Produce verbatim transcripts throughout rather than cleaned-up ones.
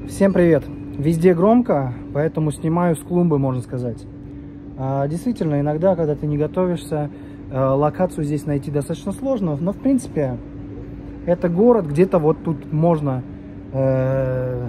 Всем привет! Везде громко, поэтому снимаю с клумбы, можно сказать. А, действительно, иногда, когда ты не готовишься, локацию здесь найти достаточно сложно, но в принципе это город, где-то вот тут можно э,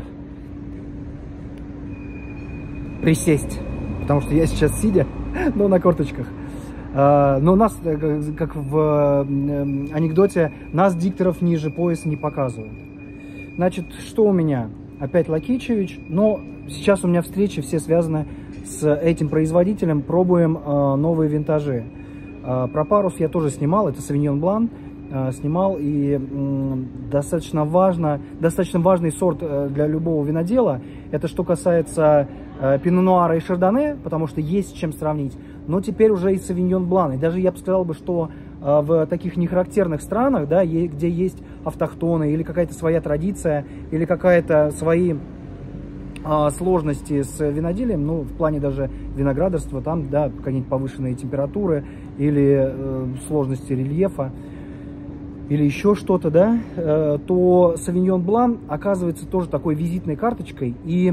присесть, потому что я сейчас сидя, но на корточках. Uh, но нас, как в uh, анекдоте, нас дикторов ниже пояса не показывают. Значит, что у меня? Опять Лакичевич, но сейчас у меня встречи все связаны с этим производителем. Пробуем uh, новые винтажи. Uh, про парус я тоже снимал, это Sauvignon Blanc. Uh, снимал, и um, достаточно важно, достаточно важный сорт uh, для любого винодела. Это что касается uh, Пино Нуара и Шардоне, потому что есть с чем сравнить. Но теперь уже и Sauvignon Blanc. И даже я бы сказал, бы, что э, в таких нехарактерных странах, да, е где есть автохтоны, или какая-то своя традиция, или какая-то свои э, сложности с виноделием, ну, в плане даже виноградарства, там, да, какие-нибудь повышенные температуры, или э, сложности рельефа, или еще что-то, да, э, то Sauvignon Blanc оказывается тоже такой визитной карточкой, и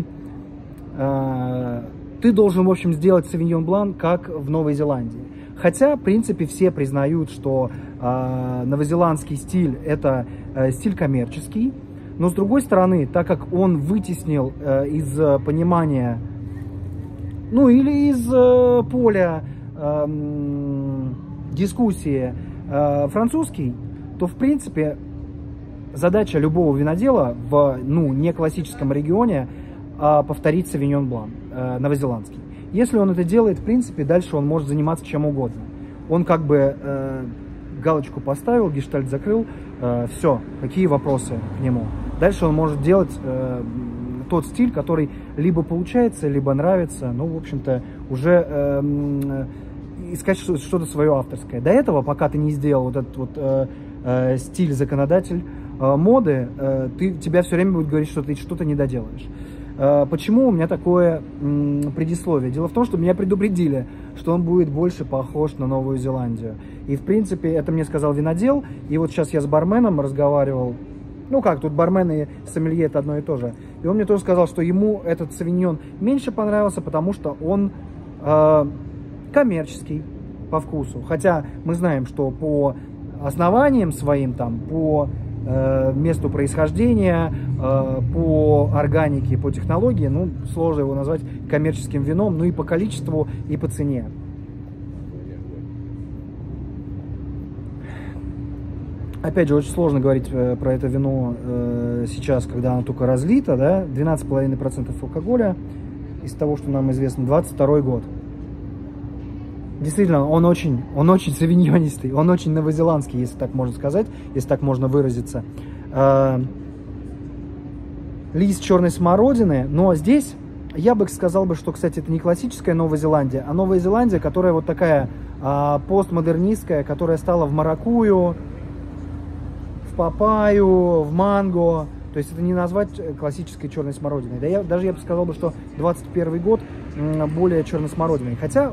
э, ты должен, в общем, сделать Sauvignon Blanc, как в Новой Зеландии. Хотя, в принципе, все признают, что э, новозеландский стиль – это э, стиль коммерческий. Но, с другой стороны, так как он вытеснил э, из э, понимания, ну, или из э, поля э, дискуссии э, французский, то, в принципе, задача любого винодела в, ну, не классическом регионе – повторить Sauvignon Blanc, э, новозеландский. Если он это делает, в принципе, дальше он может заниматься чем угодно. Он как бы э, галочку поставил, гештальт закрыл, э, все, какие вопросы к нему. Дальше он может делать э, тот стиль, который либо получается, либо нравится, ну, в общем-то, уже э, искать что-то свое авторское. До этого, пока ты не сделал вот этот вот э, э, стиль законодатель э, моды, э, ты, тебя все время будет говорить, что ты что-то не доделаешь. Почему у меня такое предисловие? Дело в том, что меня предупредили, что он будет больше похож на Новую Зеландию. И, в принципе, это мне сказал винодел. И вот сейчас я с барменом разговаривал. Ну как, тут бармен и сомелье – это одно и то же. И он мне тоже сказал, что ему этот савиньон меньше понравился, потому что он э, коммерческий по вкусу. Хотя мы знаем, что по основаниям своим, там, по месту происхождения, по органике, по технологии, ну, сложно его назвать коммерческим вином, ну и по количеству, и по цене. Опять же, очень сложно говорить про это вино сейчас, когда оно только разлито, да, двенадцать целых пять десятых процента алкоголя, из того, что нам известно, двадцать второй год. Действительно, он очень, он очень савиньонистый, он очень новозеландский, если так можно сказать, если так можно выразиться. Лист черной смородины, но здесь я бы сказал, бы, что, кстати, это не классическая Новая Зеландия, а Новая Зеландия, которая вот такая постмодернистская, которая стала в маракую, в папайю, в манго. То есть это не назвать классической черной смородиной. Да я, даже я бы сказал, бы, что двадцать первый год более черносмородиной. Хотя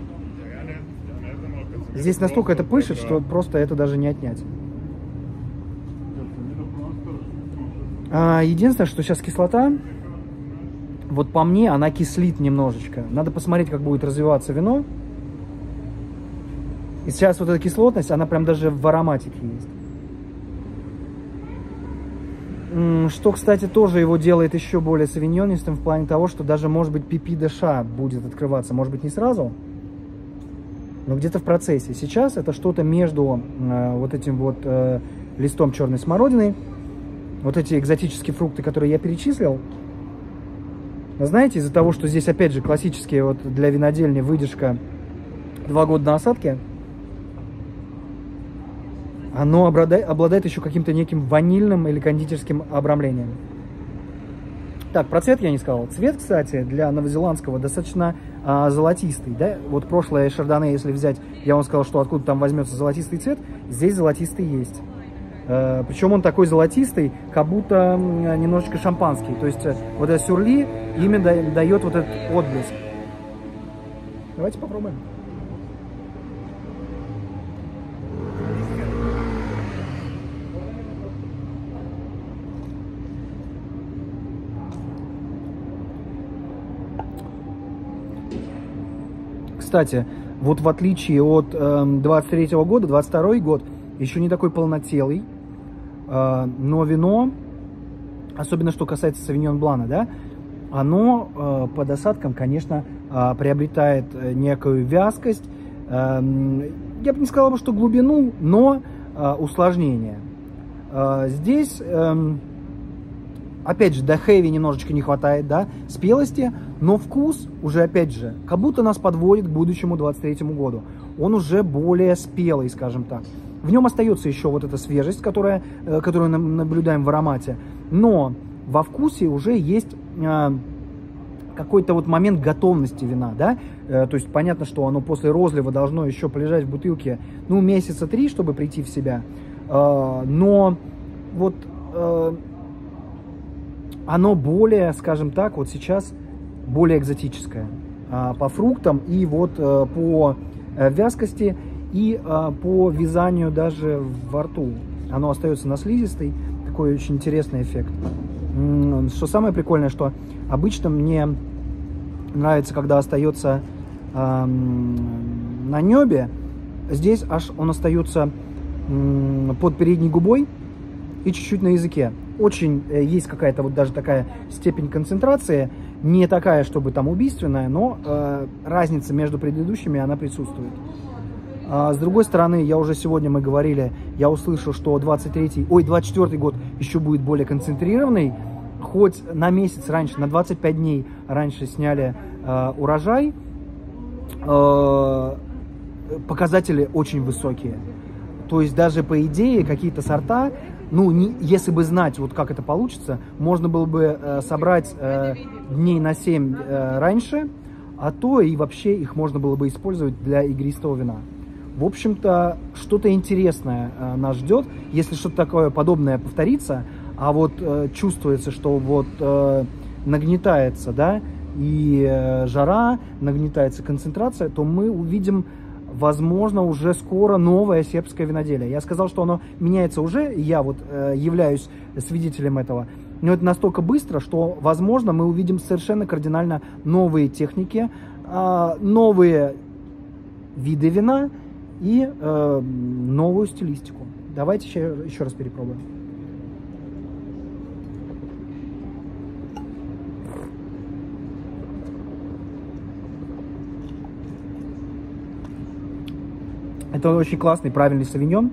здесь настолько это пышет, что просто это даже не отнять. А, единственное, что сейчас кислота, вот по мне, она кислит немножечко. Надо посмотреть, как будет развиваться вино. И сейчас вот эта кислотность, она прям даже в ароматике есть. Что, кстати, тоже его делает еще более савиньонистым в плане того, что даже, может быть, пипи де ша будет открываться. Может быть, не сразу, но где-то в процессе. Сейчас это что-то между э, вот этим вот э, листом черной смородины, вот эти экзотические фрукты, которые я перечислил. Знаете, из-за того, что здесь, опять же, классические вот для винодельни выдержка два года на осадке, оно обладает, обладает еще каким-то неким ванильным или кондитерским обрамлением. Так, про цвет я не сказал. Цвет, кстати, для новозеландского достаточно а, золотистый. Да? Вот прошлое шардоне, если взять, я вам сказал, что откуда там возьмется золотистый цвет, здесь золотистый есть. А, причем он такой золотистый, как будто немножечко шампанский. То есть вот это сюрли именно дает вот этот отблеск. Давайте попробуем. кстати, вот в отличие от э, двадцать третьего года, двадцать второй год еще не такой полнотелый, э, но вино, особенно что касается Sauvignon Blanc, да, оно э, под осадком, конечно, э, приобретает некую вязкость, э, я бы не сказал, что глубину, но э, усложнение. Э, здесь, э, опять же, до хэви немножечко не хватает, да, спелости, но вкус уже, опять же, как будто нас подводит к будущему двадцать третьему году. Он уже более спелый, скажем так. В нем остается еще вот эта свежесть, которая, которую мы наблюдаем в аромате, но во вкусе уже есть э, какой-то вот момент готовности вина, да, э, то есть понятно, что оно после розлива должно еще полежать в бутылке, ну, месяца три, чтобы прийти в себя, э, но вот э, оно более, скажем так, вот сейчас более экзотическое э, по фруктам и вот э, по э, вязкости и э, по вязанию даже во рту. Оно остается на слизистой, такой очень интересный эффект. Что самое прикольное, что обычно мне нравится, когда остается э, на небе, здесь аж он остается э, под передней губой и чуть-чуть на языке. Очень э, есть какая-то вот даже такая степень концентрации, не такая, чтобы там убийственная, но э, разница между предыдущими, она присутствует. А с другой стороны, я уже сегодня, мы говорили, я услышал, что двадцать третий, ой, двадцать четвёртый год еще будет более концентрированный, хоть на месяц раньше, на двадцать пять дней раньше сняли э, урожай, э, показатели очень высокие. То есть даже по идее какие-то сорта, ну, не, если бы знать, вот как это получится, можно было бы э, собрать э, дней на семь э, раньше, а то и вообще их можно было бы использовать для игристого вина. В общем-то, что-то интересное э, нас ждет, если что-то такое подобное повторится, а вот э, чувствуется, что вот э, нагнетается, да, и э, жара, нагнетается концентрация, то мы увидим, возможно, уже скоро новое сербское виноделие. Я сказал, что оно меняется уже, и я вот э, являюсь свидетелем этого, но это настолько быстро, что, возможно, мы увидим совершенно кардинально новые техники, э, новые виды вина и э, новую стилистику. Давайте еще, еще раз перепробуем. Это очень классный, правильный савиньон.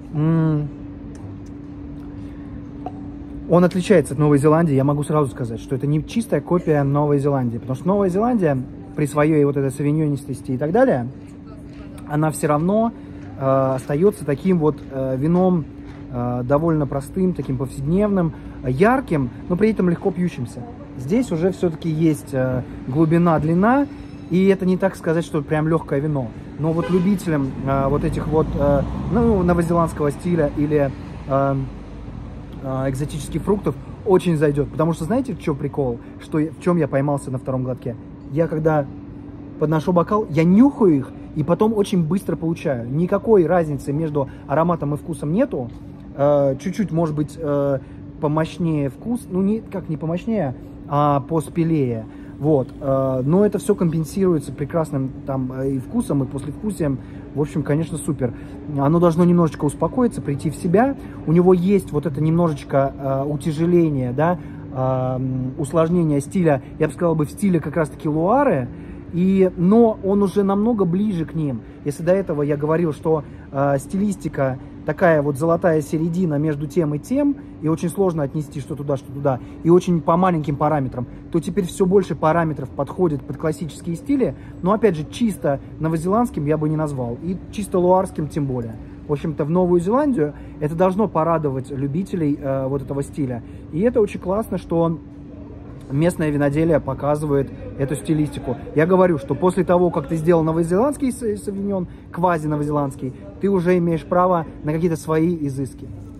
Он отличается от Новой Зеландии. Я могу сразу сказать, что это не чистая копия Новой Зеландии. Потому что Новая Зеландия при своей вот этой савиньонистости и так далее, она все равно э, остается таким вот э, вином э, довольно простым, таким повседневным, ярким, но при этом легко пьющимся. Здесь уже все-таки есть э, глубина, длина, и это не так сказать, что прям легкое вино. Но вот любителям э, вот этих вот, э, ну, новозеландского стиля или э, э, экзотических фруктов очень зайдет. Потому что знаете, в чем прикол? Что, в чем я поймался на втором глотке? Я когда подношу бокал, я нюхаю их и потом очень быстро получаю. Никакой разницы между ароматом и вкусом нету. Э, чуть-чуть, может быть, э, помощнее вкус. Ну, не, как не помощнее, а поспелее. Вот, э, но это все компенсируется прекрасным там и вкусом, и послевкусием. В общем, конечно, супер. Оно должно немножечко успокоиться, прийти в себя. У него есть вот это немножечко э, утяжеление, да, э, усложнение стиля, я бы сказал бы, в стиле как раз-таки луары. И, но он уже намного ближе к ним. Если до этого я говорил, что э, стилистика такая вот золотая середина между тем и тем, и очень сложно отнести что туда, что туда, и очень по маленьким параметрам, то теперь все больше параметров подходит под классические стили, но опять же чисто новозеландским я бы не назвал, и чисто луарским тем более. В общем-то, в Новую Зеландию это должно порадовать любителей э, вот этого стиля. И это очень классно, что местное виноделие показывает эту стилистику. Я говорю, что после того, как ты сделал новозеландский савиньон, квази-новозеландский, ты уже имеешь право на какие-то свои изыски.